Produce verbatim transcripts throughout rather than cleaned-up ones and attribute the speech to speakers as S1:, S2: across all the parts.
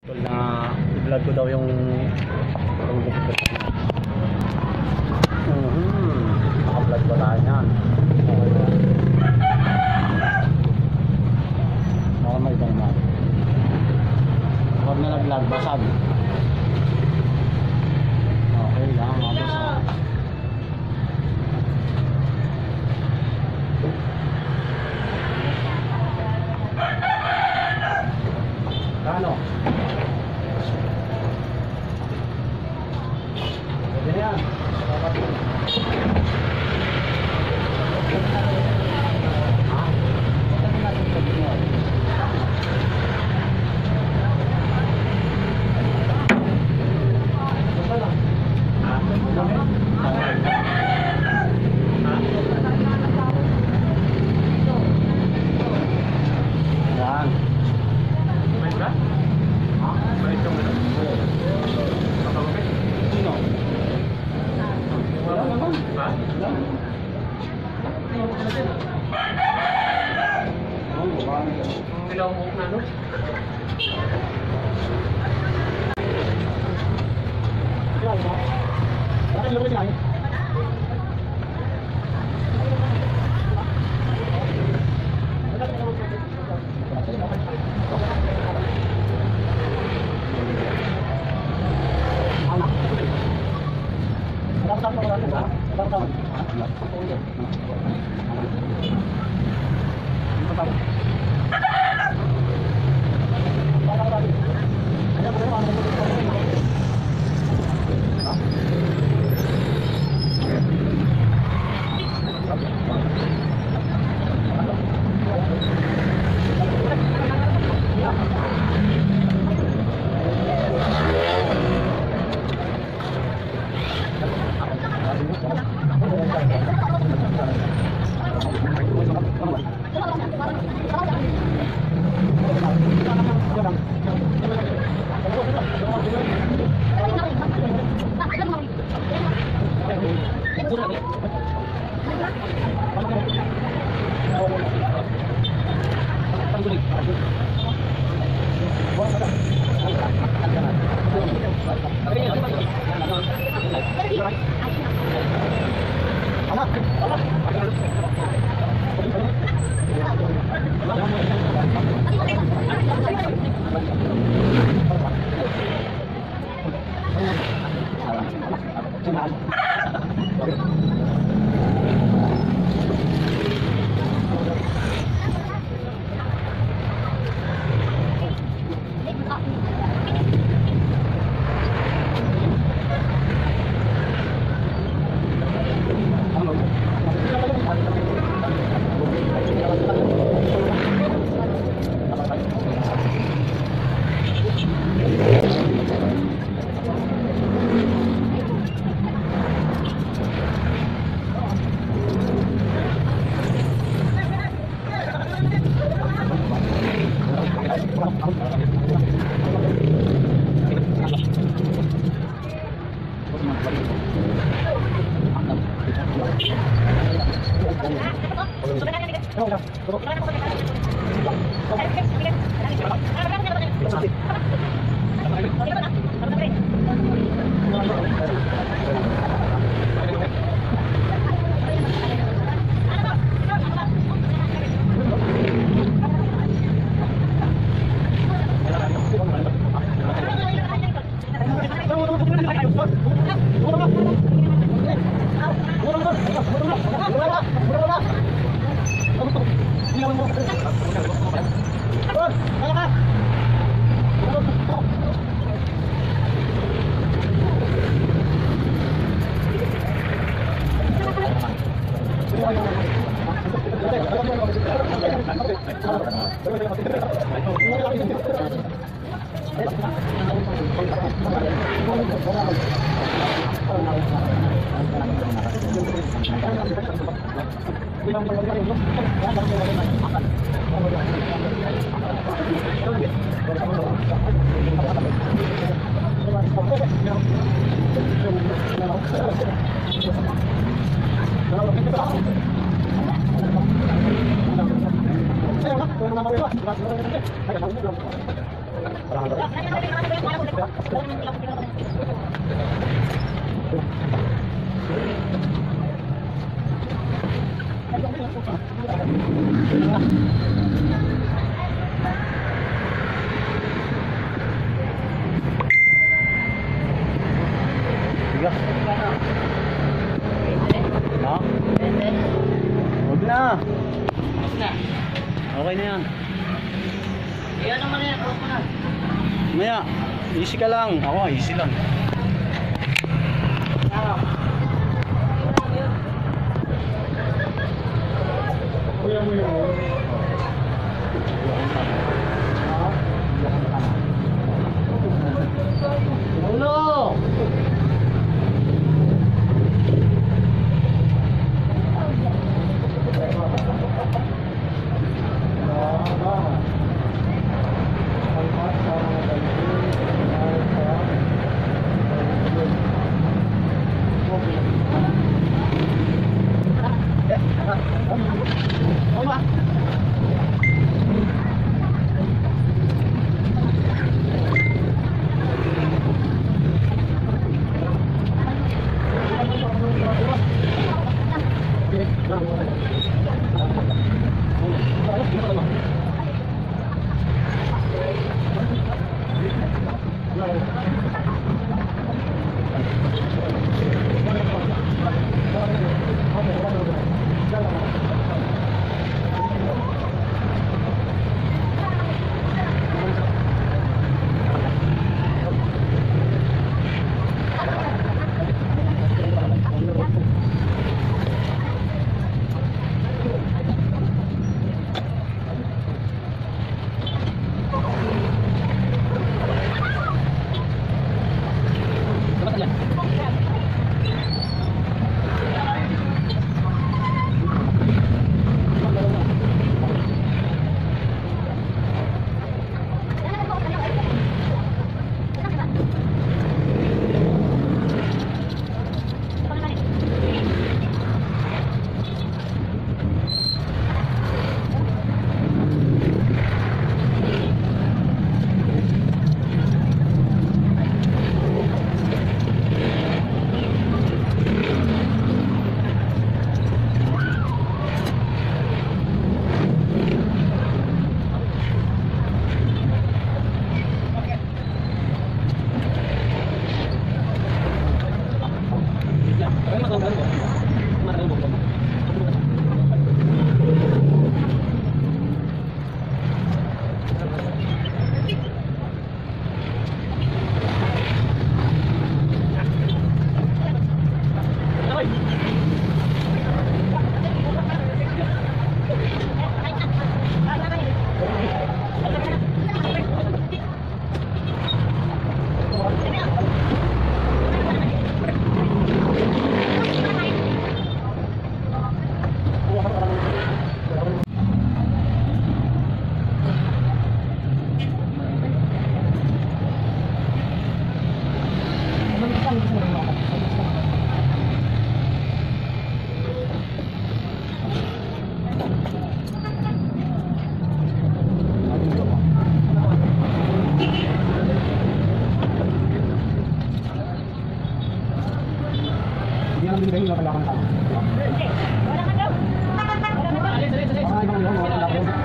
S1: Na i-vlog ko daw yung pagugupit ko. Hmm, naka-vlog wala yan. Baka may ibang mat. Huwag na nag-vlog, basag. Okay lang, mabasag. Kano? Pwede na yan. Bigas. Ha? Huwag na. Okay na yan.
S2: Iyan naman yan, huwag mo na.
S1: Maya, easy ka lang. Ako, easy lang. Kuya mo yun. Ulo! Hindi lang wala kang tao.
S2: Wala ka daw. Wala ka daw. Alis, alis, alis.
S1: Ay, bang wala kang tao.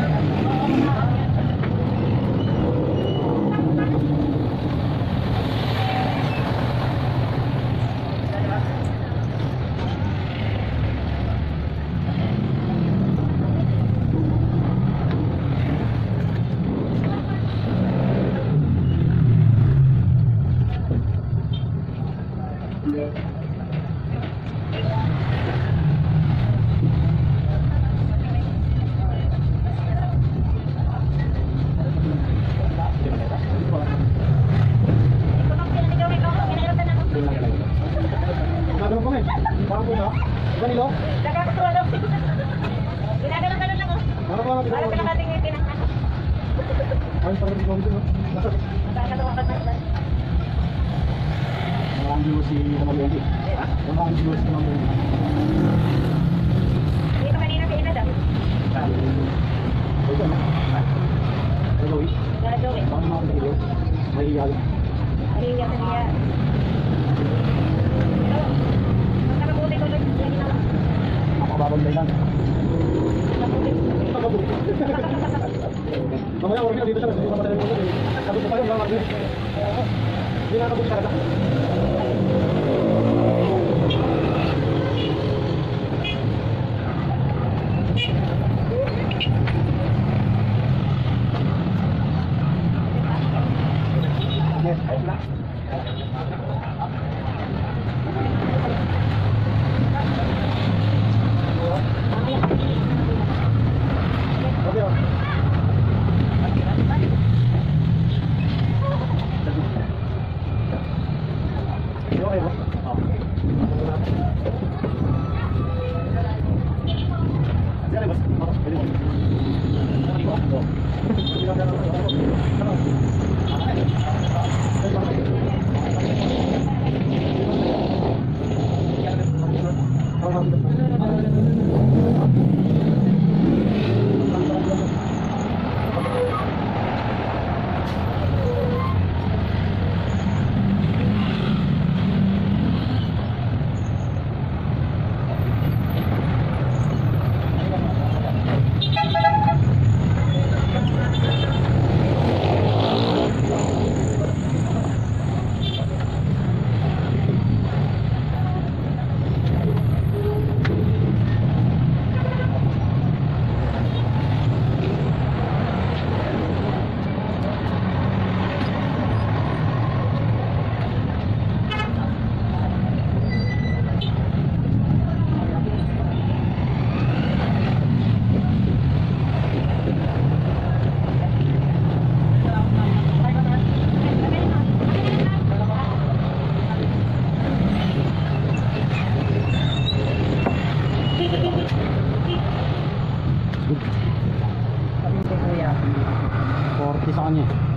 S1: Ganilo?
S2: Nagkakatuwa daw. Ginagalang-galang lang, oh. Para pinakating yung pinang-ano.
S1: Ay, parang di ko dito.
S2: Nagkakatuwa ka na.
S1: Maraming viewers si Mamuli. Maraming viewers si Mamuli.
S2: Dito kanina sa ina daw.
S1: Ito na. Ito, Joey.
S2: Para Joey.
S1: Bakit mga video? May iyal.
S2: Aliya sa niya. Pero, magkakabuti ko lang yung ginawa.
S1: Makababantay lang. Mamaya oras na dito siya. Hindi pa matalik ko. Sabi ko pa yung lang. Hindi na kabuk talaga. Yes, ayun na. Okay, oh. Okay, boss. Oh. Sige, boss. Oh, pwede mo. forty sa kanya.